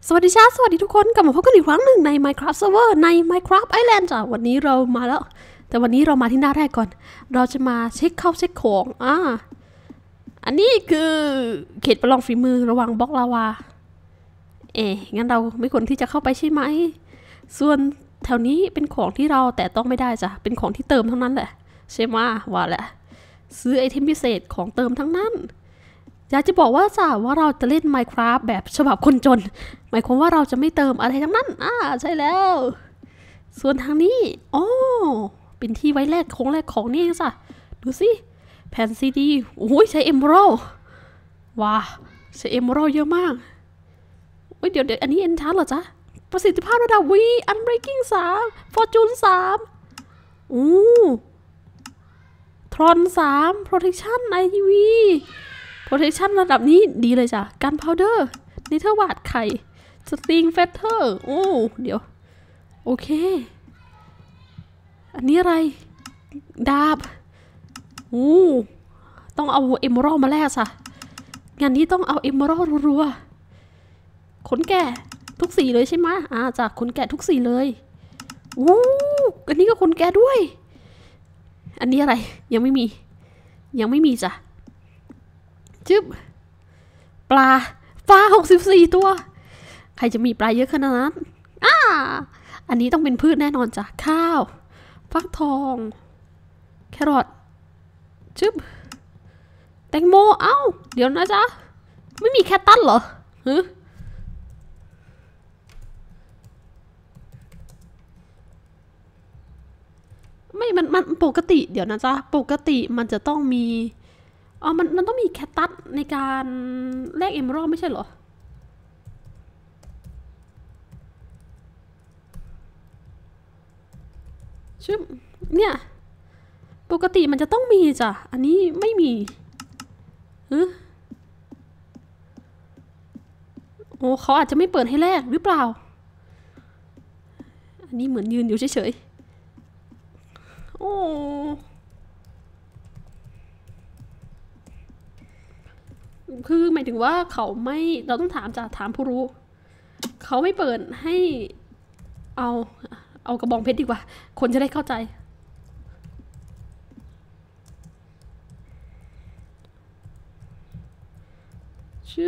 สวัสดีชาสวัสดีทุกคนกลับมาพบกันอีกครั้งหนึ่งใน Minecraft Server ใน Minecraft Island จ้ะวันนี้เรามาแล้วแต่วันนี้เรามาที่หน้าแรกก่อนเราจะมาเช็คของอันนี้คือเขตประลองฝีมือระหว่างบล็อกลาวางั้นเราไม่ควรที่จะเข้าไปใช่ไหมส่วนแถวนี้เป็นของที่เราแต่ต้องไม่ได้จ้ะเป็นของที่เติมทั้งนั้นแหละใช่ไหมว่าแหละซื้อไอเทมพิเศษของเติมทั้งนั้นอยากจะบอกว่าจ้ะว่าเราจะเล่น Minecraft แบบฉบับคนจนหมายความว่าเราจะไม่เติมอะไรทั้งนั้นใช่แล้วส่วนทางนี้เป็นที่ไว้แลกของนี่จ้ะดูสิแผ่นซีดีโอ้ยใช้เอมเบอรัลว้าใช้เอมเบอรัลเยอะมากเดี๋ยวอันนี้เอ็นชาร์เหรอจ๊ะประสิทธิภาพระดับวีอันเบรกิ้ง3ฟอร์จูน3ทรอน3 protection IV protection ระดับนี้ดีเลยจ้ะกันพาวเดอร์เนเธอร์วาดไข่สติงเฟเธอร์เดี๋ยวโอเคอันนี้อะไรดาบต้องเอาเอมเมอรัลมาแลกจ้ะงานนี้ต้องเอาเอมเมอรัลรัวๆขนแกะทุกสีเลยใช่ไหมจากขนแกะทุกสีเลยอันนี้ก็ขนแกะด้วยอันนี้อะไรยังไม่มีจ้ะจึ๊บปลา64ตัวใครจะมีปลาเยอะขนาดนั้นอันนี้ต้องเป็นพืชแน่นอนจ้ะข้าวฟักทองแครอทจึ๊บแตงโมเดี๋ยวนะจ๊ะไม่มีแคตตัสเหรอไม่มันปกติเดี๋ยวนะจ๊ะปกติมันจะต้องมีมันต้องมีแคตตัสในการแลกเอมเมอรัลไม่ใช่เหรอชื่อเนี่ยปกติมันจะต้องมีจ้ะอันนี้ไม่มีเขาอาจจะไม่เปิดให้แลกหรือเปล่าอันนี้เหมือนยืนอยู่เฉยๆคือหมายถึงว่าเขาไม่เราต้องถามผู้รู้เขาไม่เปิดให้เอากระบองเพชรดีกว่าคนจะได้เข้าใจชื่อ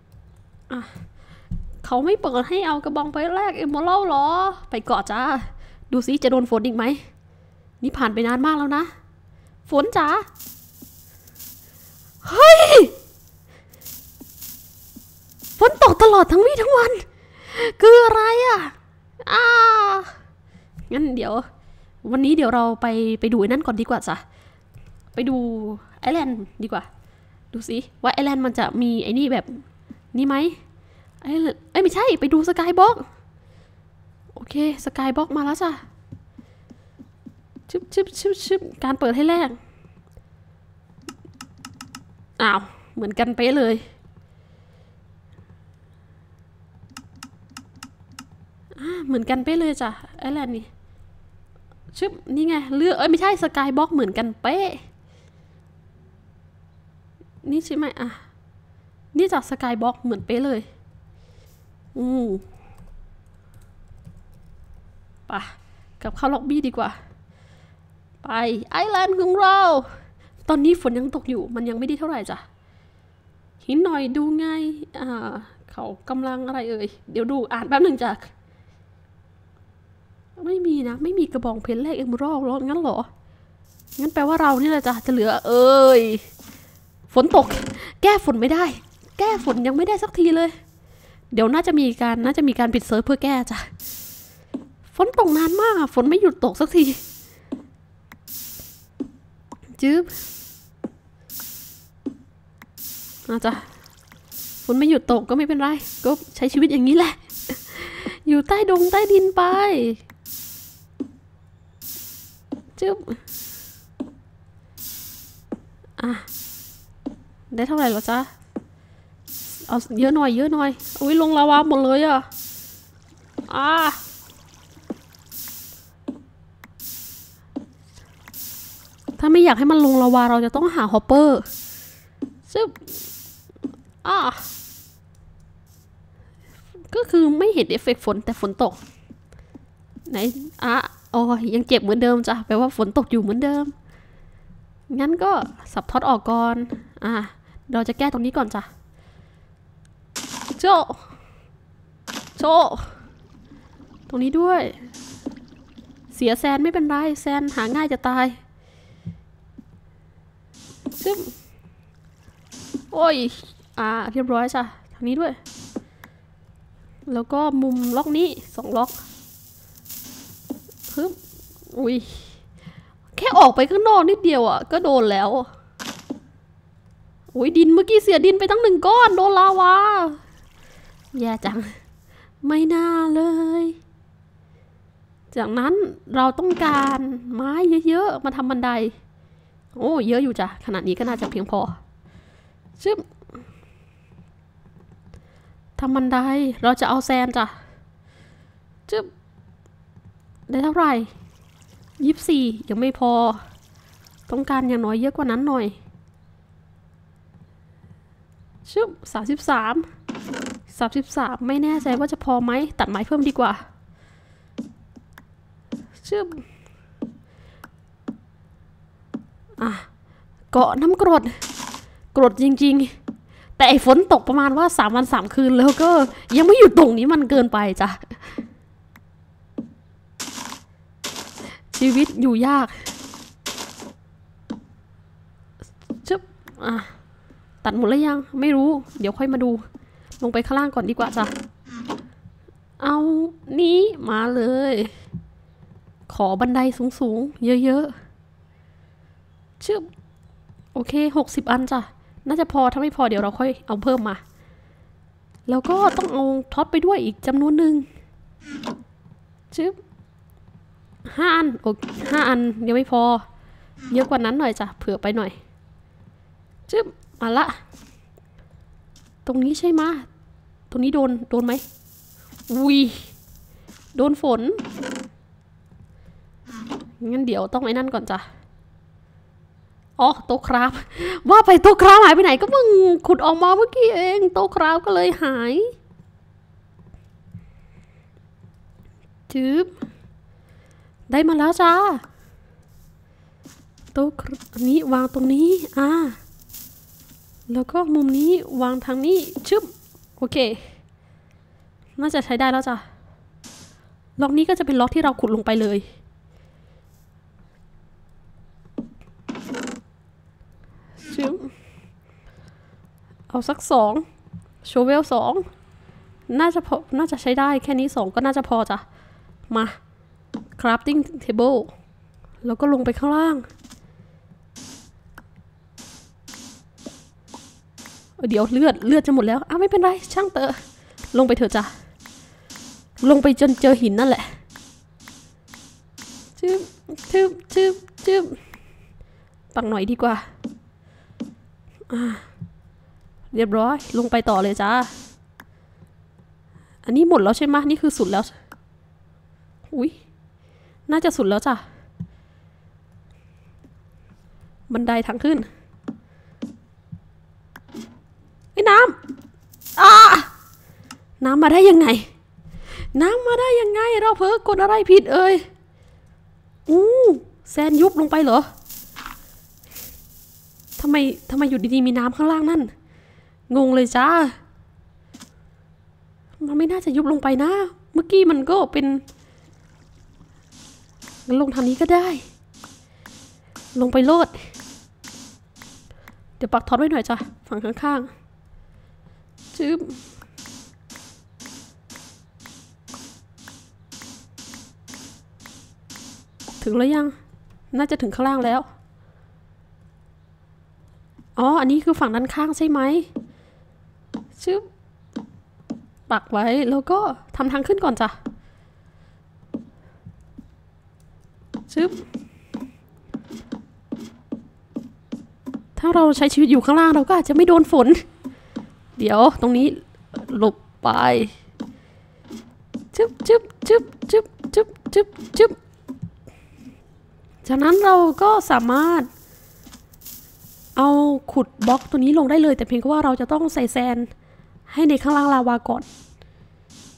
เขาไม่เปิดให้เอากระบองเพชรแรกเอมเมอรัลหรอไปเกาะจ้าดูซิจะโดนฝนอีกไหมนี่ผ่านไปนานมากแล้วนะฝนจ้าเฮ้ยฝนตกตลอดทั้งวี่ทั้งวันคืออะไรงั้นเดี๋ยววันนี้เดี๋ยวเราไปดูนั่นก่อนดีกว่าจ้ะไปดูไอแลนด์ดีกว่าดูสิว่าไอแลนด์มันจะมีไอ้นี่แบบนี้ไหมไม่ใช่ไปดูสกายบ็อกโอเคสกายบ็อกมาแล้วจ้ะชึบการเปิดให้แรกเหมือนกันเป๊ะเลยเหมือนกันเป๊ะเลยจ้ะไอแลนด์นี่ชึบนี่ไงเลือกไม่ใช่สกายบ็อกเหมือนกันเป๊ะนี่ใช่ไหมนี่จากสกายบ็อกเหมือนเป๊ะเลยไปกับเข้าล็อบบี้ดีกว่าไปไอแลนด์ของเราตอนนี้ฝนยังตกอยู่มันยังไม่ได้เท่าไหร่จ้ะหินหน่อยดูไงเขากำลังอะไรเดี๋ยวดูอ่านแป๊บหนึ่งจ้ะไม่มีนะไม่มีกระบองเพชรแรกเอมเมอรัลหรองั้นเหรองั้นแปลว่าเรานี่แหละจ้ะจะเหลือฝนตกแก้ฝนไม่ได้แก้ฝนยังไม่ได้สักทีเลยเดี๋ยวน่าจะมีการปิดเซิร์ฟเพื่อแก้จ้ะฝนตกนานมากฝนไม่หยุดตกสักทีจึ๊บจ้ะฝนไม่หยุดตกก็ไม่เป็นไรก็ใช้ชีวิตอย่างนี้แหละอยู่ใต้ดงใต้ดินไปจึ๊บได้เท่าไหร่หรอจ๊ะเอาเยอะหน่อยอุ้ยลงลาวาหมดเลยถ้าไม่อยากให้มันลงลาวาเราจะต้องหาฮอปเปอร์ซึ่งก็คือไม่เห็นเอฟเฟกต์ฝนแต่ฝนตกไหนอ๋อยังเจ็บเหมือนเดิมจ้ะแปลว่าฝนตกอยู่เหมือนเดิมงั้นก็สับท็อตออกก่อนเราจะแก้ตรงนี้ก่อนจ้ะโจตรงนี้ด้วยเสียแซนไม่เป็นไรแซนหาง่ายจะตายซึมโอ้ยเรียบร้อยจ้ะทางนี้ด้วยแล้วก็มุมล็อกนี้2ล็อกฮึบอุ้ยแค่ออกไปข้างนอกนิดเดียวก็โดนแล้วอุ้ยดินเมื่อกี้เสียดินไปตั้ง1 ก้อนโดนลาวาแย่จังไม่น่าเลยจากนั้นเราต้องการไม้เยอะๆมาทำบันไดโอ้เยอะอยู่จ้ะขนาดนี้ก็น่าจะเพียงพอชึบทำบันไดเราจะเอาแซนจ้ะชึบได้เท่าไหร่24ยังไม่พอต้องการอย่างน้อยเยอะกว่านั้นหน่อยชึบ33ไม่แน่ใจว่าจะพอไหมตัดไม้เพิ่มดีกว่าชึบเกาะน้ำกรดจริงๆแต่ฝนตกประมาณว่า3 วัน 3 คืนแล้วก็ยังไม่หยุดตรงนี้มันเกินไปจ้ะชีวิตอยู่ยากชึบตัดหมดแล้วยังไม่รู้เดี๋ยวค่อยมาดูลงไปข้างล่างก่อนดีกว่าจ้ะเอานี้มาเลยขอบันไดสูงๆเยอะๆชึบโอเค60 อันจ้ะน่าจะพอถ้าไม่พอเดี๋ยวเราค่อยเอาเพิ่มมาแล้วก็ต้องเอาท็อตไปด้วยอีกจำนวนหนึ่งชึบ5 อันโอเค5 อันยังไม่พอเยอะกว่านั้นหน่อยจ้ะเผื่อไปหน่อยชึบมาละตรงนี้ใช่ไหมตรงนี้โดนไหมอุ้ยโดนฝนงั้นเดี๋ยวต้องไอ้นั่นก่อนจ้ะโต๊ะคราฟว่าไปโต๊ะคราฟหายไปไหนก็เพิ่งขุดออกมาเมื่อกี้เองโต๊ะคราฟก็เลยหายจึ๊บได้มาแล้วจ้าโต๊ะนี้วางตรงนี้แล้วก็มุมนี้วางทางนี้ชึบโอเคน่าจะใช้ได้แล้วจ้ะล็อกนี้ก็จะเป็นล็อกที่เราขุดลงไปเลยชึบเอาสัก2โชเวล2น่าจะใช้ได้แค่นี้2ก็น่าจะพอจ้ะมา crafting table แล้วก็ลงไปข้างล่างเดี๋ยวเลือดจะหมดแล้วไม่เป็นไรช่างเตอะลงไปเถอะจ้ะลงไปจนเจอหินนั่นแหละจึ๊บปักหน่อยดีกว่าเรียบร้อยลงไปต่อเลยจ้าอันนี้หมดแล้วใช่ไหมนี่คือสุดแล้วอุ้ยน่าจะสุดแล้วจ้ะบันไดทางขึ้นน้ำมาได้ยังไงเราเพิ่งกดอะไรผิดแซนยุบลงไปเหรอทำไมอยู่ดีๆมีน้ำข้างล่างนั่นงงเลยจ้ามันไม่น่าจะยุบลงไปนะเมื่อกี้มันก็เป็นลงทางนี้ก็ได้ลงไปโลดเดี๋ยวปักท็อตไว้หน่อยจ้ะฝั่งข้างๆจึ๊บถึงแล้วยังน่าจะถึงข้างล่างแล้วอันนี้คือฝั่งด้านข้างใช่ไหมชึบปักไว้แล้วก็ทำทางขึ้นก่อนจ้ะชึบถ้าเราใช้ชีวิตอยู่ข้างล่างเราก็อาจจะไม่โดนฝนเดี๋ยวตรงนี้หลบไปชึบจากนั้นเราก็สามารถเอาขุดบล็อกตัวนี้ลงได้เลยแต่เพียงแค่ว่าเราจะต้องใส่แซนให้ในข้างล่างลาวาก่อน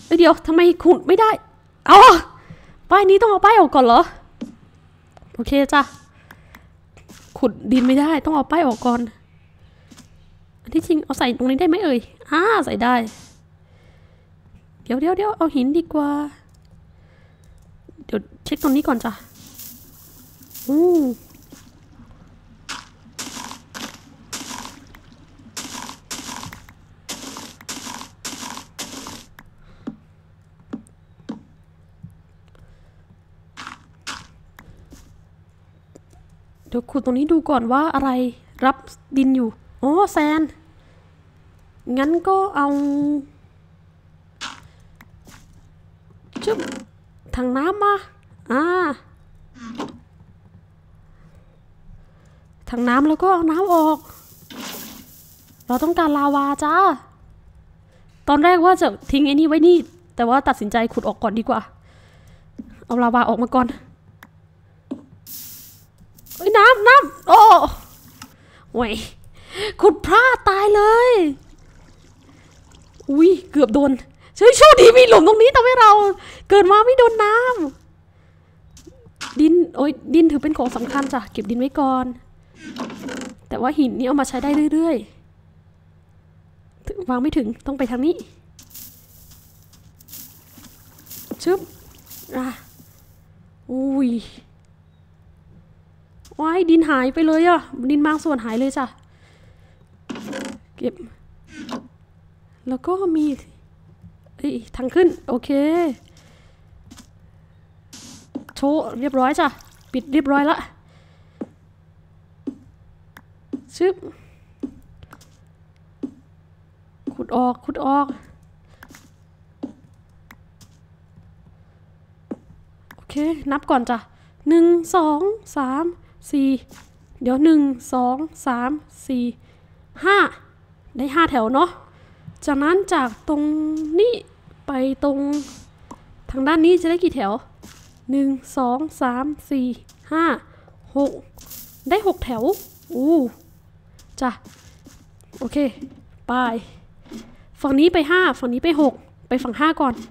เดี๋ยวทำไมขุดไม่ได้เอาป้ายนี้ต้องเอาป้ายออกก่อนเหรอโอเคจ้ะขุดดินไม่ได้ต้องเอาป้ายออกก่อนอันที่จริงเอาใส่ตรงนี้ได้ไหมเอ่ยใส่ได้เดี๋ยวเอาหินดีกว่าเดี๋ยวเช็คตรงนี้ก่อนจ้ะเดี๋ยวขุดตรงนี้ดูก่อนว่าอะไรรับดินอยู่แซนงั้นก็เอาจุ๊บถังน้ำมาถังน้ำแล้วก็เอาน้ำออกเราต้องการลาวาจ้าตอนแรกว่าจะทิ้งไอ้นี่ไว้นี่แต่ว่าตัดสินใจขุดออกก่อนดีกว่าเอาลาวาออกมาก่อนน้ำโอ้โว้ยขุดพลาดตายเลยอุ้ยเกือบโดนโชคดีมีหลุมตรงนี้ทำให้เราเกิดมาไม่โดนน้ำดินถือเป็นของสำคัญจ้ะเก็บดินไว้ก่อนแต่ว่าหินนี่เอามาใช้ได้เรื่อยๆวางไม่ถึงต้องไปทางนี้ชึบอุ้ยว้ายดินหายไปเลยอ่ะดินบางส่วนหายเลยจ้ะเก็บแล้วก็มีทางขึ้นโอเคโชว์เรียบร้อยจ้ะปิดเรียบร้อยละชึบขุดออกโอเคนับก่อนจ้ะ1 2 3 4เดี๋ยว1 2 3 4 5ได้5แถวเนาะจากนั้นจากตรงนี้ไปตรงทางด้านนี้จะได้กี่แถว1 2 3 4 5 6ได้6แถวจ้ะโอเคไปฝั่งนี้ไป5ฝั่งนี้ไป6ไปฝั่ง5ก่อน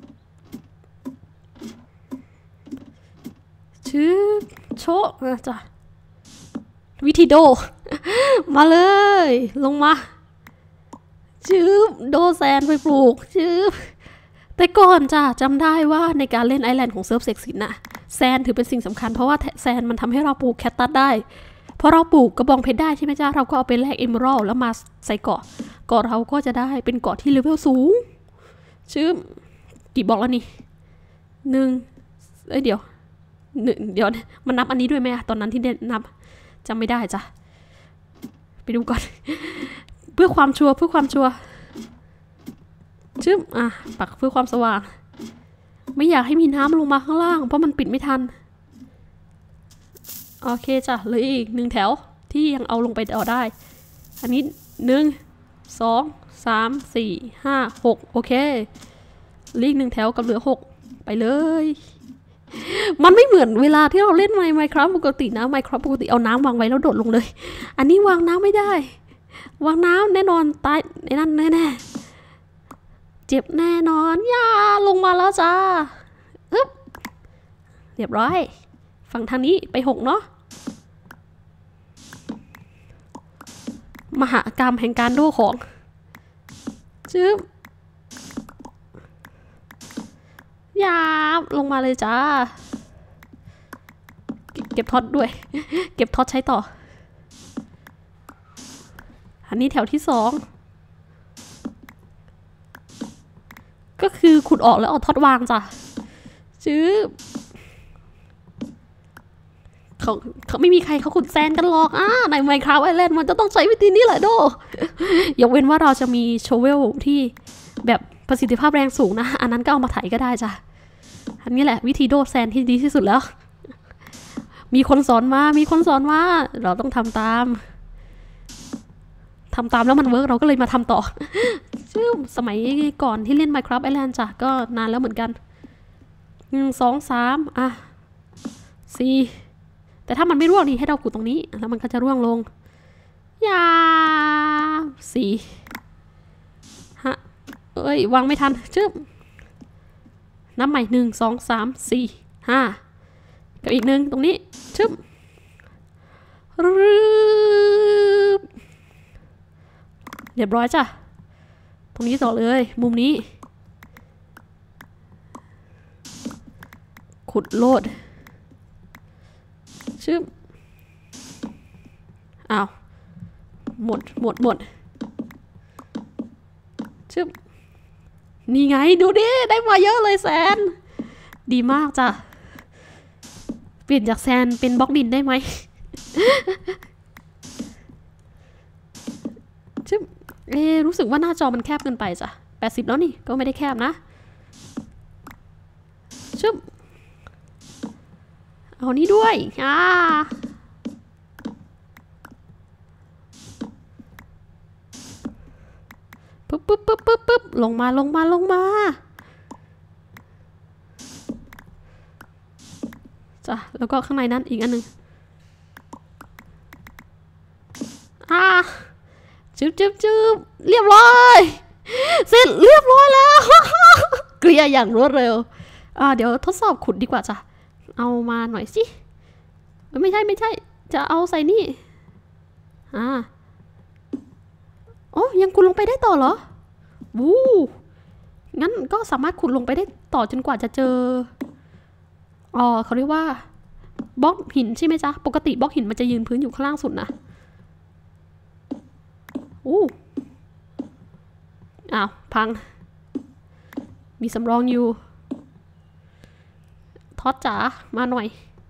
ชื่อโชะจ้ะวิธีโดมาเลยลงมาชื่อโดแซนไปปลูกชื่อแต่ก่อนจ้ะจำได้ว่าในการเล่นไอแลนด์ของเซิร์ฟเซ็กซินน่ะแซนถือเป็นสิ่งสำคัญเพราะว่าแซนมันทำให้เราปลูกแคคตัสได้พอเราปลูกกระบองเพชรได้ใช่ไหมจ้าเราก็เอาไปแลกเอเมอรัลแล้วมาใส่เกาะเราก็จะได้เป็นเกาะที่เลเวลสูงชื่อกี่บล็อกแล้วนี่1เดี๋ยวมันนับอันนี้ด้วยไหมตอนนั้นที่เด่นนับจำไม่ได้จ้ะไปดูก่อนเพื่อความชัวร์ชื่อปักเพื่อความสว่างไม่อยากให้มีน้ำลงมาข้างล่างเพราะมันปิดไม่ทันโอเคจ้ะเลยอีก1แถวที่ยังเอาลงไปต่อได้อันนี้1 2 3 4 5 6โอเคลีก1แถวกับเหลือ6ไปเลยมันไม่เหมือนเวลาที่เราเล่นMinecraftปกตินะMinecraftปกติเอาน้ำวางไว้แล้วโดดลงเลยอันนี้วางน้ำไม่ได้วางน้ำแน่นอนตายในนั้นแน่เจ็บแน่นอนอย่าลงมาแล้วจ้าเรียบร้อยฝั่งทางนี้ไป6เนาะมหากรรมแห่งการโดของจึ๊บอย่าลงมาเลยจ้าเก็บท็อตด้วยเก็บท็อตใช้ต่ออันนี้แถวที่2ก็คือขุดออกแล้วเอาท็อตวางจ้ะจื๊บเขาไม่มีใครเขาขุดแซนกันหรอกในMinecraft Islandมันจะต้องใช้วิธีนี้แหละโดยกเว้นว่าเราจะมีโชเวลที่แบบประสิทธิภาพแรงสูงนะอันนั้นก็เอามาไถก็ได้จ้ะอันนี้แหละวิธีโดแซนที่ดีที่สุดแล้วมีคนสอนมาเราต้องทำตามแล้วมันเวิร์กเราก็เลยมาทำต่อซึ่งสมัยก่อนที่เล่น Minecraft Island จ้ะก็นานแล้วเหมือนกัน1 2 3 4แต่ถ้ามันไม่ร่วงนี่ให้เราขุดตรงนี้แล้วมันก็จะร่วงลง4 5วางไม่ทันจึ๊บนับใหม่1 2 3 4 5กับอีก1ตรงนี้ชึบเรียบร้อยจ้ะตรงนี้ต่อเลยมุมนี้ขุดโลดชึบอ้าวหมดชึบนี่ไงดูดิได้มาเยอะเลยแซนดีมากจ้ะเปลี่ยนจากแซนเป็นบล็อกดินได้ไหมชึบรู้สึกว่าหน้าจอมันแคบเกินไปจ้ะ80แล้วนี่ก็ไม่ได้แคบนะชึบเอานี่ด้วยปึ๊บลงมาจ้ะแล้วก็ข้างในนั้นอีกอันหนึ่งจึ๊บเรียบร้อยเสร็จเรียบร้อยแล้วเกลี่ยอย่างรวดเร็วเดี๋ยวทดสอบขุดดีกว่าจ้ะเอามาหน่อยสิไม่ใช่จะเอาใส่นี่โอ้ยังขุดลงไปได้ต่อเหรอวู้งั้นก็สามารถขุดลงไปได้ต่อจนกว่าจะเจอเขาเรียกว่าบล็อกหินใช่ไหมจ๊ะปกติบล็อกหินมันจะยืนพื้นอยู่ข้างล่างสุดนะอ้าวพังมีสำรองอยู่ทอดจ๋ามาหน่อย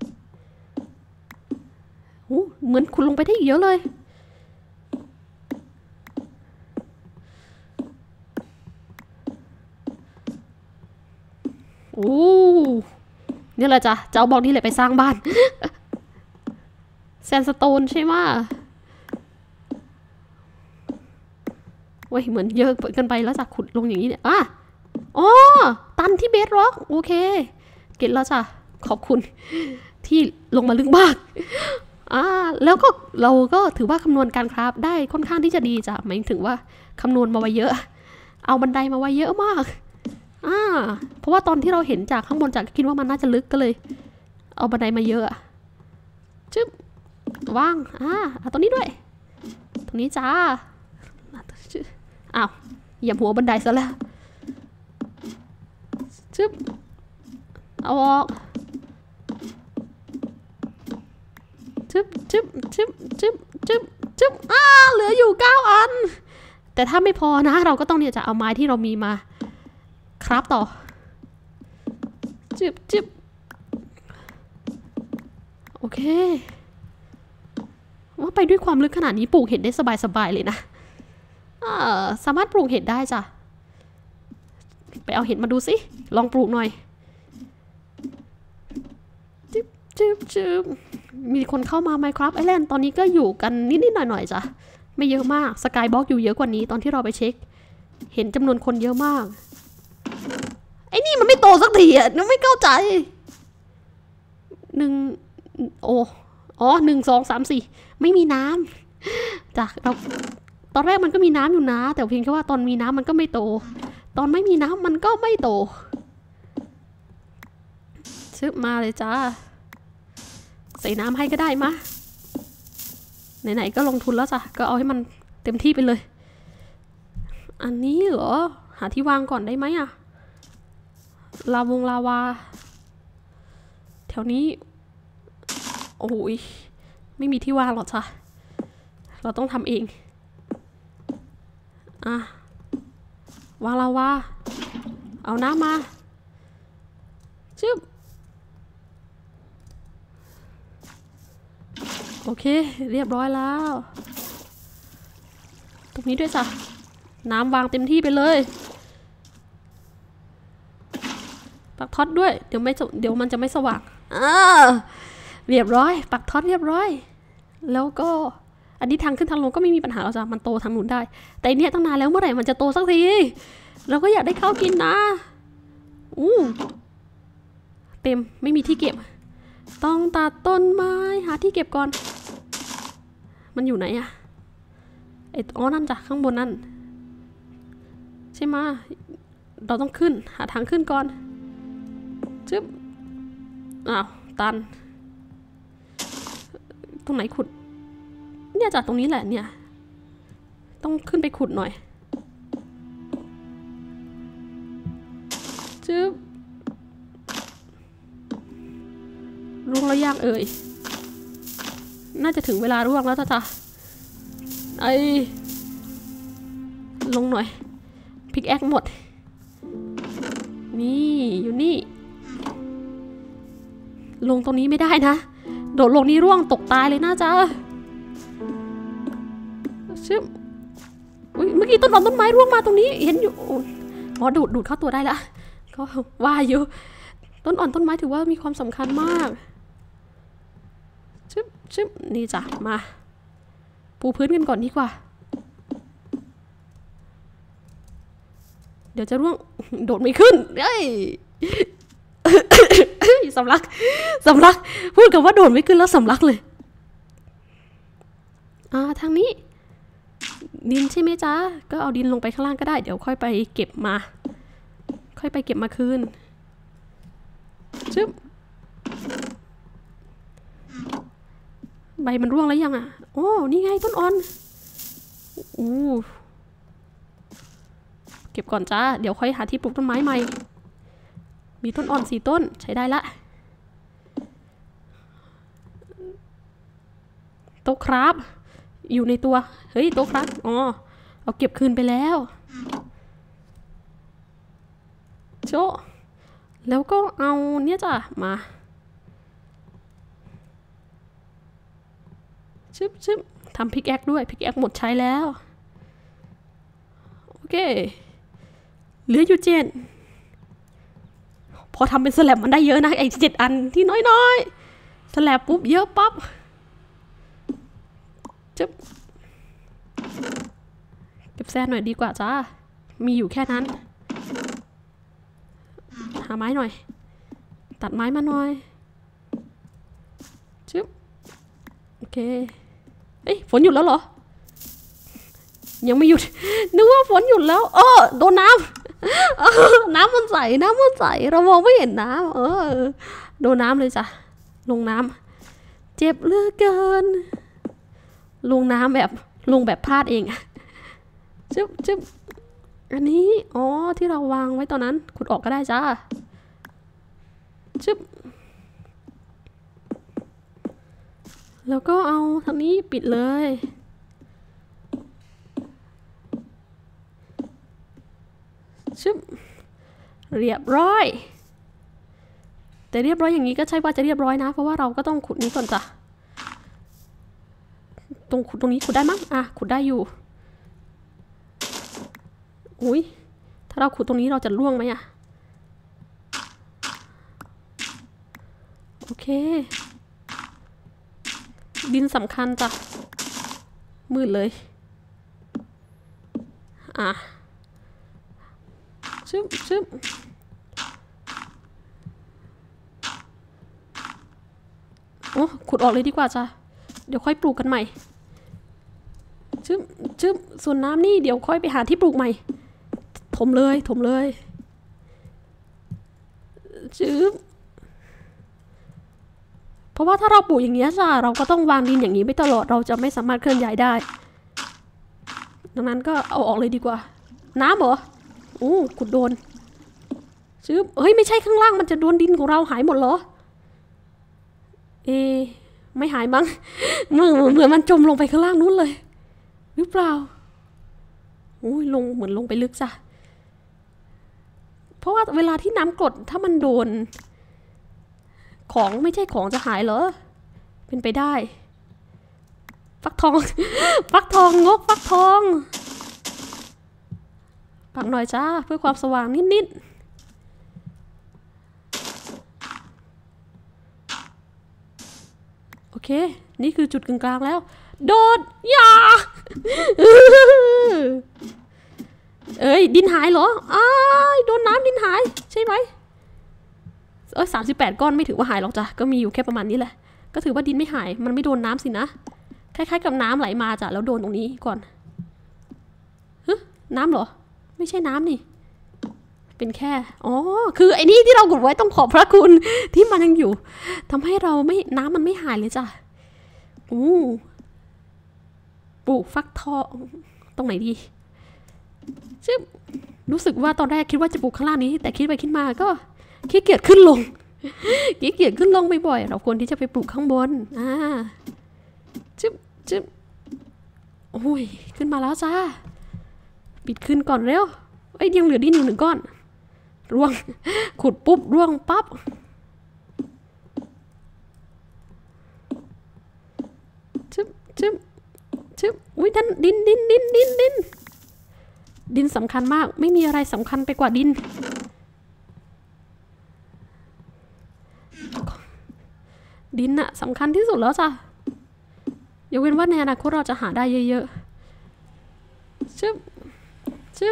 เหมือนขุดลงไปได้อีกเยอะเลยนี่แหละจ้ะจะเอาบล็อกนี้แหละไปสร้างบ้านแซนสโตนใช่ไหมเว้ยเหมือนเยอะเกินไปแล้วจ้ะขุดลงอย่างนี้เนี่ยตันที่เบสร็อกโอเคเก็ตแล้วจ้ะขอบคุณที่ลงมาลึกมากแล้วก็เราก็ถือว่าคำนวณการคราฟได้ค่อนข้างที่จะดีจ้ะหมายถึงว่าคำนวณมาไว้เยอะเอาบันไดมาไว้เยอะมากเพราะว่าตอนที่เราเห็นจากข้างบนจากคิดว่ามันน่าจะลึกก็เลยเอาบันไดมาเยอะชึบว่างเอาตรงนี้ด้วยตรงนี้จ้าอ้าวเหยียบหัวบันไดซะแล้วชึบเอาออกชึบเหลืออยู่9 อันแต่ถ้าไม่พอนะเราก็ต้องเนี่ยจะเอาไม้ที่เรามีมาครับต่อจึบโอเคว่าไปด้วยความลึกขนาดนี้ปลูกเห็ดได้สบายเลยนะสามารถปลูกเห็ดได้จ้ะไปเอาเห็ดมาดูสิลองปลูกหน่อยจึบมีคนเข้ามา Minecraft Island ตอนนี้ก็อยู่กันนิดหน่อยจ้ะไม่เยอะมากสกายบล็อกอยู่เยอะกว่านี้ตอนที่เราไปเช็คเห็นจำนวนคนเยอะมากไอ้นี่มันไม่โตสักทีนึกไม่เข้าใจ1 2 3 4ไม่มีน้ำจ้ะตอนแรกมันก็มีน้ำอยู่นะแต่เพียงแค่ว่าตอนมีน้ำมันก็ไม่โตตอนไม่มีน้ำมันก็ไม่โตซื้อมาเลยจ้าใส่น้ำให้ก็ได้มาไหนๆก็ลงทุนแล้วจ้ะก็เอาให้มันเต็มที่ไปเลยอันนี้เหรอหาที่วางก่อนได้ไหมลาวาแถวนี้โอ้ยไม่มีที่วางหรอกจ้ะเราต้องทำเองวางลาวาเอาน้ำมาจึ๊บโอเคเรียบร้อยแล้วตรงนี้ด้วยจ้ะน้ำวางเต็มที่ไปเลยปักท็อตด้วยเดี๋ยวมันจะไม่สว่างเรียบร้อยปักท็อตเรียบร้อยแล้วก็อันนี้ทางขึ้นทางลงก็ไม่มีปัญหาเราจ้ะมันโตทางนู้นได้แต่เนี้ยตั้งนานแล้วเมื่อไหร่มันจะโตสักทีเราก็อยากได้ข้าวกินนะเต็มไม่มีที่เก็บต้องตัดต้นไม้หาที่เก็บก่อนมันอยู่ไหนนั่นจ้ะข้างบนนั่นใช่ไหมเราต้องขึ้นหาทางขึ้นก่อนจึ๊บอ้าวตันตรงไหนขุดเนี่ยจากตรงนี้แหละเนี่ยต้องขึ้นไปขุดหน่อยจึ๊บร่วงแล้วยากน่าจะถึงเวลาร่วงแล้วจ้ะลงหน่อยพิกแอคหมดนี่อยู่นี่ลงตรงนี้ไม่ได้นะโดดลงนี้ร่วงตกตายเลยน่าจะชึบอุ้ยเมื่อกี้ต้นไม้ร่วงมาตรงนี้เห็นอยู่อ๋อดูดเข้าตัวได้ละก็ว่าอยู่ต้นไม้ถือว่ามีความสำคัญมากชึบนี่จ้ะมาปูพื้นกันก่อนดีกว่าเดี๋ยวจะร่วงโดดไม่ขึ้นสำลักพูดกับว่าโดดไม่ขึ้นแล้วสำลักเลยทางนี้ดินใช่ไหมจ๊ะก็เอาดินลงไปข้างล่างก็ได้เดี๋ยวค่อยไปเก็บมาคืนชึบใบมันร่วงแล้วยังโอ้นี่ไงต้นอ่อนเก็บก่อนจ้าเดี๋ยวค่อยหาที่ปลูกต้นไม้ใหม่มีต้นอ่อน4 ต้นใช้ได้ละโต๊ะครับอยู่ในตัวเฮ้ยโต๊ะครับเอาเก็บคืนไปแล้วโจแล้วก็เอาเนี่ยจ้ะมาชึบทำพิกแอคด้วยพิกแอคหมดใช้แล้วโอเคเหลืออยู่7พอทำเป็นสแลบมันได้เยอะนะไอ้7 อันที่น้อยสแลบปุ๊บเยอะปั๊บจึ๊บเก็บแซนหน่อยดีกว่าจ้ามีอยู่แค่นั้นหาไม้หน่อยตัดไม้มาหน่อยจึ๊บโอเคฝนหยุดแล้วเหรอยังไม่หยุดนึกว่าฝนหยุดแล้วโดนน้ำน้ำมันใสเรามองไม่เห็นน้ำโดนน้ำเลยจ้ะลงน้ำเจ็บเหลือเกินลงน้ำแบบพลาดเองจึ๊บอันนี้ที่เราวางไว้ตอนนั้นขุดออกก็ได้จ้าจึ๊บแล้วก็เอาทางนี้ปิดเลยชึบเรียบร้อยแต่เรียบร้อยอย่างนี้ก็ใช่ว่าจะเรียบร้อยนะเพราะว่าเราก็ต้องขุดนี้ก่อนจ้ะตรงนี้ขุดได้มั้งขุดได้อยู่อุ้ยถ้าเราขุดตรงนี้เราจะร่วงไหมโอเคดินสำคัญจ้ะมืดเลยชึบขุดออกเลยดีกว่าจ้ะเดี๋ยวค่อยปลูกกันใหม่ชึบส่วนน้ำนี่เดี๋ยวค่อยไปหาที่ปลูกใหม่ถมเลยชึบเพราะว่าถ้าเราปลูกอย่างนี้จ้ะเราก็ต้องวางดินอย่างนี้ไปตลอดเราจะไม่สามารถเคลื่อนย้ายได้ดังนั้นก็เอาออกเลยดีกว่าน้ำเหรอขุดโดนชึบไม่ใช่ข้างล่างมันจะโดนดินของเราหายหมดเหรอไม่หายมั้งเหมือนมันจมลงไปข้างล่างนู้นเลยหรือเปล่าเหมือนลงไปลึกจ้ะเพราะว่าเวลาที่น้ำกรดถ้ามันโดนของไม่ใช่ของจะหายเหรอเป็นไปได้ฟักทองงกฟักทองปักหน่อยจ้าเพื่อความสว่างนิดโอเคนี่คือจุดกึ่งกลางแล้วโดดอย่าดินหายเหรอโดนน้ำดินหายใช่ไหม38 ก้อนไม่ถือว่าหายหรอกจ้ะก็มีอยู่แค่ประมาณนี้แหละก็ถือว่าดินไม่หายมันไม่โดนน้ำสินะคล้ายๆกับน้ำไหลมาจ้ะแล้วโดนตรงนี้ก่อนน้ำเหรอไม่ใช่น้ำนี่เป็นแค่อ๋อคือไอ้นี่ที่เรากดไว้ต้องขอบพระคุณที่มันยังอยู่ทำให้เราไม่น้ำมันไม่หายเลยจ้ะปลูกฟักทองตรงไหนดีซึ่งรู้สึกว่าตอนแรกคิดว่าจะปลูกข้างล่างนี้แต่คิดไปคิดมาก็ขี้เกียจขึ้นลงขี้เกียจขึ้นลงบ่อยๆเราควรที่จะไปปลูกข้างบนจึ๊บโอ้ยขึ้นมาแล้วจ้าปิดขึ้นก่อนเร็วยังเหลือดินอยู่1 ก้อนร่วงขุดปุ๊บร่วงปั๊บจึ๊บอุ้ยดินสำคัญมากไม่มีอะไรสำคัญไปกว่าดินน่ะสำคัญที่สุดแล้วจ้ะยกเว้นว่าในอนาคตเราจะหาได้เยอะๆจึ๊บ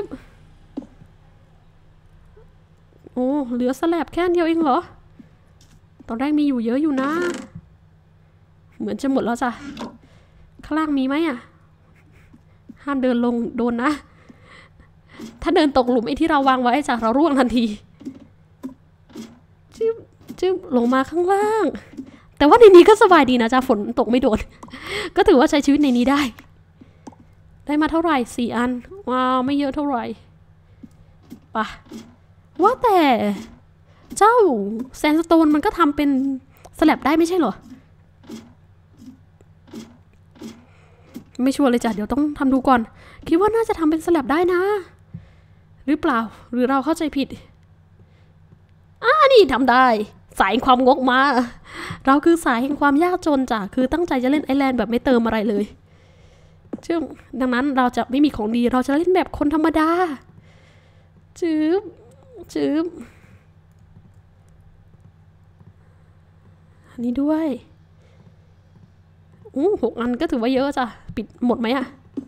โอ้เหลือสแลบแค่เดียวเองเหรอตอนแรกมีอยู่เยอะอยู่นะเหมือนจะหมดแล้วจ้ะข้างล่างมีไหมห้ามเดินลงโดนนะถ้าเดินตกหลุมไอ้ที่เราวางไว้จ้ะเราร่วงทันทีจึ๊บลงมาข้างล่างแต่ว่าในนี้ก็สบายดีนะจ้ะฝนตกไม่โดนก็ถือว่าใช้ชีวิตในนี้ได้มาเท่าไหร่4 อันว้าวไม่เยอะเท่าไหร่ปะว่าแต่เจ้าแซนสโตนมันก็ทำเป็นสแลบได้ไม่ใช่เหรอไม่ชัวร์เลยจ้ะเดี๋ยวต้องทำดูก่อนคิดว่าน่าจะทำเป็นสแลบได้นะหรือเปล่าหรือเราเข้าใจผิดนี่ทำได้สายแห่งความงกมาเราคือสายแห่งความยากจนจ้ะคือตั้งใจจะเล่นไอแลนด์แบบไม่เติมอะไรเลยดังนั้นเราจะไม่มีของดีเราจะเล่นแบบคนธรรมดาจึ๊บอันนี้ด้วย6 อันก็ถือว่าเยอะจ้ะปิดหมดไหม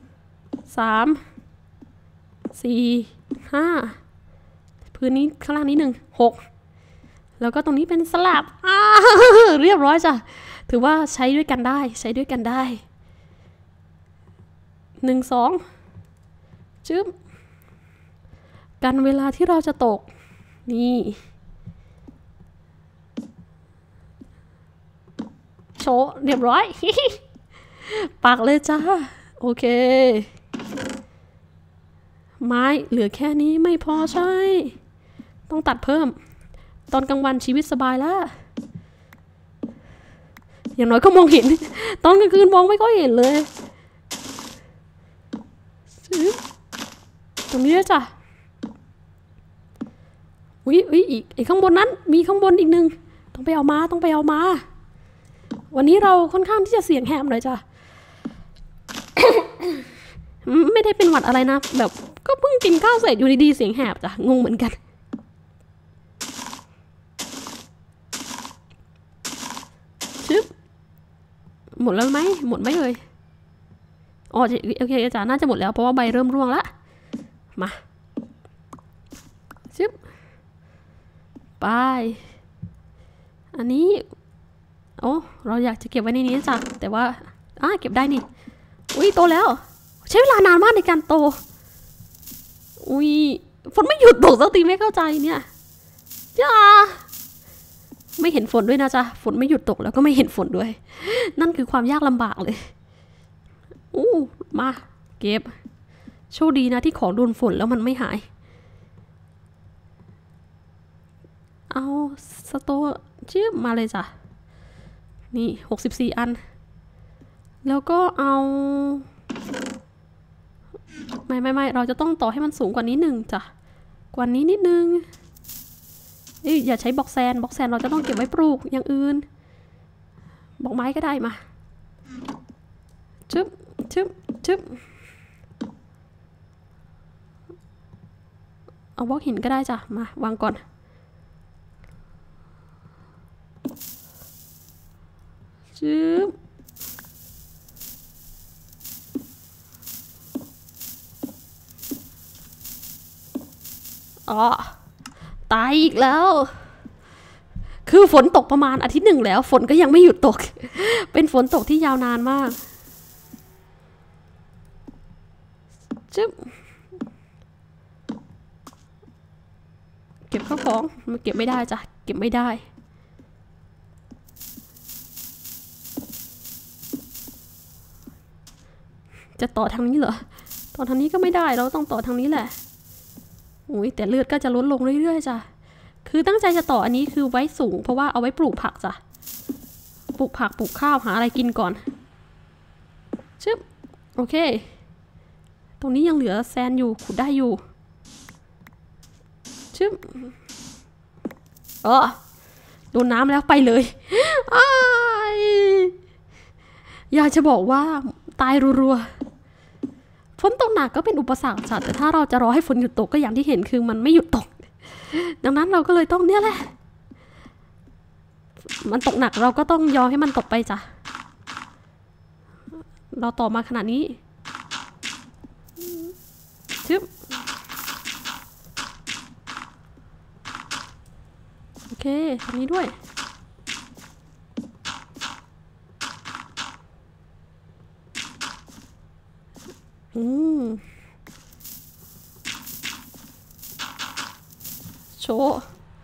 3 4 5พื้นนี้ข้างล่างนี้6แล้วก็ตรงนี้เป็นสลับเรียบร้อยจ้ะถือว่าใช้ด้วยกันได้1 2จึ๊บกันเวลาที่เราจะตกนี่โชว์เรียบร้อย ปักเลยจ้าโอเคไม้เหลือแค่นี้ไม่พอใช่ต้องตัดเพิ่มตอนกลางวันชีวิตสบายแล้วอย่างน้อยก็มองเห็นตอนกลางคืนมองไม่ค่อยเห็นเลยตรงนี้จ้ะอีกข้างบนนั้นมีข้างบนอีก1ต้องไปเอามาวันนี้เราค่อนข้างที่จะเสียงแหบเลยจ้ะ ไม่ได้เป็นหวัดอะไรนะแบบก็เพิ่งกินข้าวเสร็จอยู่ดีๆเสียงแหบจ้ะงงเหมือนกันหมดแล้วไหมเลยอ๋อโอเคจ้ะน่าจะหมดแล้วเพราะว่าใบเริ่มร่วงละมาชึบไปอันนี้โอ้เราอยากจะเก็บไว้ในนี้จ้ะแต่ว่าเก็บได้นี่โตแล้วใช้เวลานานมากในการโตฝนไม่หยุดตกสักทีไม่เข้าใจเนี่ยจ้าไม่เห็นฝนด้วยนะจ๊ะฝนไม่หยุดตกแล้วก็ไม่เห็นฝนด้วยนั่นคือความยากลำบากเลยมาเก็บโชคดีนะที่ของโดนฝนแล้วมันไม่หายเอาสโตชิบมาเลยจ้ะนี่64 อันแล้วก็เอาไม่เราจะต้องต่อให้มันสูงกว่านี้จ้ะกว่านี้นิดนึงอย่าใช้บล็อกแซนเราจะต้องเก็บไว้ปลูกอย่างอื่นบอกไม้ก็ได้มาชึบเอาบล็อกหินก็ได้จ้ะมาวางก่อนชึบตายอีกแล้วคือฝนตกประมาณอาทิตย์1แล้วฝนก็ยังไม่หยุดตกเป็นฝนตกที่ยาวนานมากจึ๊บเก็บข้าวของมันเก็บไม่ได้จ้ะเก็บไม่ได้จะต่อทางนี้เหรอต่อทางนี้ก็ไม่ได้เราต้องต่อทางนี้แหละอุ้ยแต่เลือดก็จะลดลงเรื่อยๆจ้ะคือตั้งใจจะต่ออันนี้คือไว้สูงเพราะว่าเอาไว้ปลูกผักจ้ะปลูกผักปลูกข้าวหาอะไรกินก่อนชึบโอเคตรงนี้ยังเหลือแซนอยู่ขุดได้อยู่ชึบโดนน้ำแล้วไปเลยอยากจะบอกว่าตายรัวๆฝนตกหนักก็เป็นอุปสรรคจ้ะแต่ถ้าเราจะรอให้ฝนหยุดตกก็อย่างที่เห็นคือมันไม่หยุดตกดังนั้นเราก็เลยต้องเนี่ยแหละมันตกหนักเราก็ต้องยอมให้มันตกไปจ้ะเราต่อมาขนาดนี้ชึบโอเคทางนี้ด้วยโชว์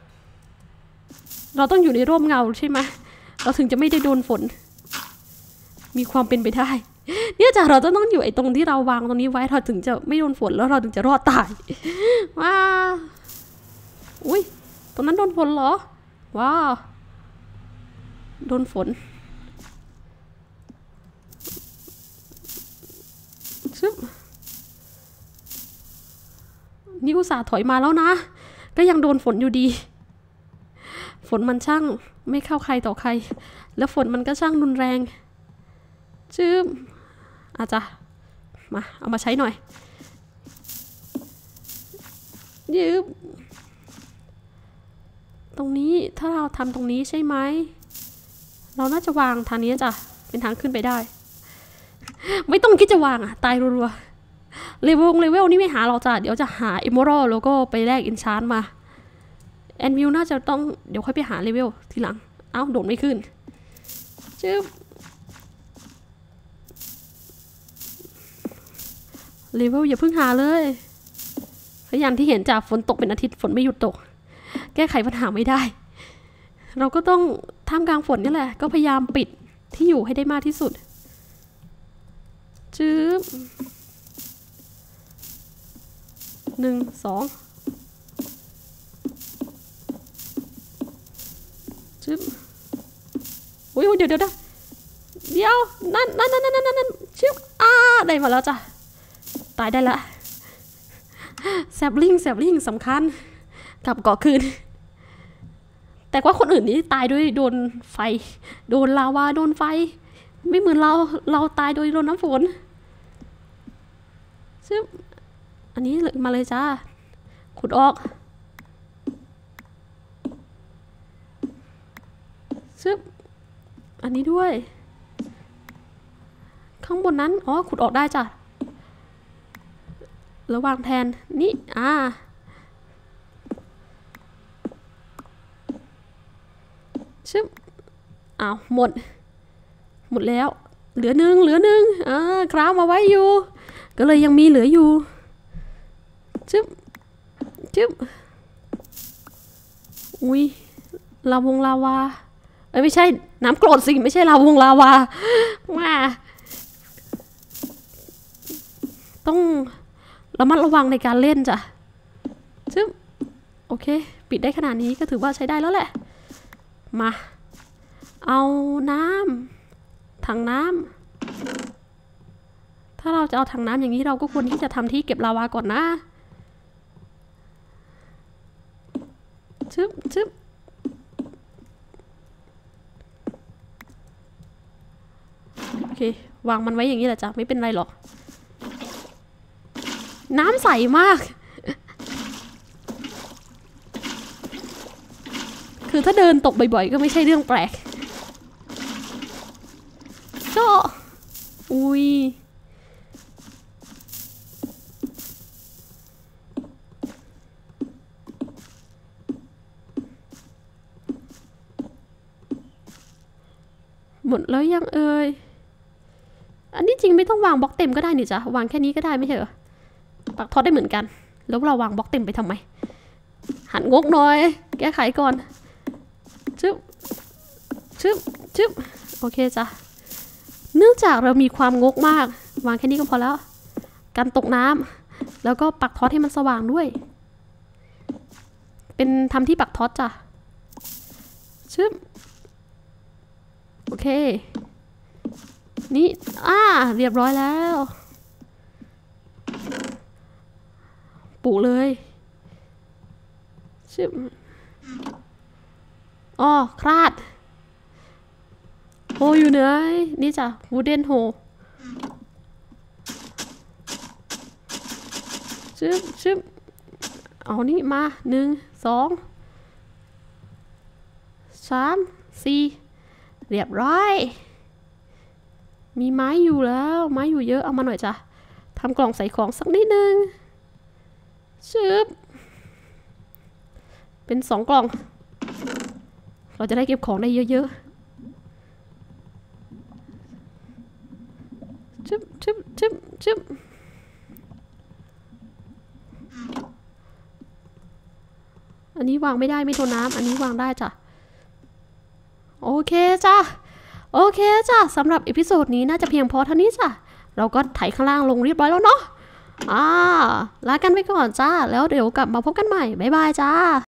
เราต้องอยู่ในร่มเงาใช่ไหมเราถึงจะไม่ได้โดนฝนมีความเป็นไปได้เนี่ยจ้ะเราต้องอยู่ไอ้ตรงที่เราวางตรงนี้ไว้เราถึงจะไม่โดนฝนแล้วเราถึงจะรอดตายว้าอุ้ยตรงนั้นโดนฝนเหรอว้าวโดนฝนซึบนี่อุตส่าห์ถอยมาแล้วนะก็ยังโดนฝนอยู่ดีฝนมันช่างไม่เข้าใครต่อใครแล้วฝนมันก็ช่างรุนแรงซึบอาจจะมาเอามาใช้หน่อยยืบตรงนี้ถ้าเราทำตรงนี้ใช่ไหมเราน่าจะวางทางนี้จ้ะเป็นทางขึ้นไปได้ไม่ต้องคิดจะวางอ่ะตายรัวๆเลเวลนี่ไม่หาเราจ้ะเดี๋ยวจะหาอิมมอรัลแล้วก็ไปแลกอินชานมาแอนวิวน่าจะต้องเดี๋ยวค่อยไปหาเลเวลทีหลังเอ้าโดดไม่ขึ้นจึ๊บเลเวลอย่าเพิ่งหาเลยพยายามที่เห็นจากฝนตกเป็นอาทิตย์ฝนไม่หยุดตกแก้ไขปัญหาไม่ได้เราก็ต้องท่ามกลางฝนนี่แหละก็พยายามปิดที่อยู่ให้ได้มากที่สุดจึ๊บ1 2จึ๊บอุ้ยเดี๋ยวนั่นจึ๊บได้มาแล้วจ้ะตายได้ละแซบลิงสำคัญกับเกาะคืนแต่ว่าคนอื่นนี่ตายด้วยโดนไฟโดนลาวาโดนไฟไม่เหมือนเราตายโดยโดนน้ำฝนซึ่งอันนี้มาเลยจ้าขุดออกซึ่งอันนี้ด้วยข้างบนนั้นขุดออกได้จ้ะแล้ววางแทนนี่ชึบหมดแล้วเหลือหนึ่งคราวมาไว้อยู่ก็เลยยังมีเหลืออยู่ชึบอุ้ยลาวาไม่ใช่น้ำกรดสิไม่ใช่ลาวาว่าต้องระมัดระวังในการเล่นจ้ะชึบโอเคปิดได้ขนาดนี้ก็ถือว่าใช้ได้แล้วแหละมาเอาถังน้ำถ้าเราจะเอาถังน้ำอย่างนี้เราก็ควรที่จะทำที่เก็บลาวาก่อนนะชึบโอเควางมันไว้อย่างนี้แหละจ้ะไม่เป็นไรหรอกน้ำใสมากคือถ้าเดินตกบ่อยๆก็ไม่ใช่เรื่องแปลกก็อุ้ยหมดแล้วยังเอ่ยอันนี้จริงไม่ต้องวางบล็อกเต็มก็ได้นี่จ้ะวางแค่นี้ก็ได้ไม่ใช่เหรอปักทอดได้เหมือนกันแล้วเราวางบล็อกเต็มไปทำไมหันงกหน่อยแก้ไขก่อนชึบชึบชึบโอเคจ้ะเนื่องจากเรามีความงกมากวางแค่นี้ก็พอแล้วกันตกน้ำแล้วก็ปักท็อตให้มันสว่างด้วยเป็นทำที่ปักท็อตจ้ะชึบโอเคนี่เรียบร้อยแล้วปลูกเลยชึบคลาดโฮอยู่ไหนนี่จ้ะวูเดนโฮชึบเอานี่มา1 2 3 4เรียบร้อยมีไม้อยู่แล้วไม้อยู่เยอะเอามาหน่อยจ้ะทำกล่องใส่ของสักนิดนึงชึบเป็น2 กล่องเราจะได้เก็บของได้เยอะๆชึบอันนี้วางไม่ได้ไม่ทนน้ำอันนี้วางได้จ้ะโอเคจ้ะสำหรับอีพิโซดนี้น่าจะเพียงพอเท่านี้จ้ะเราก็ไถข้างล่างลงเรียบร้อยแล้วเนาะลากันไปก่อนจ้าแล้วเดี๋ยวกลับมาพบกันใหม่บ๊ายบายจ้า